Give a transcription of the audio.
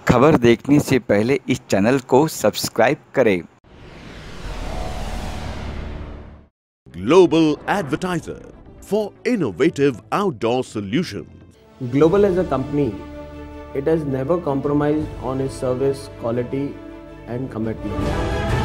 खबर देखने से पहले इस चैनल को सब्सक्राइब करें। Global advertiser for innovative outdoor solutions. Global as a company, it has never compromised on its service quality and commitment.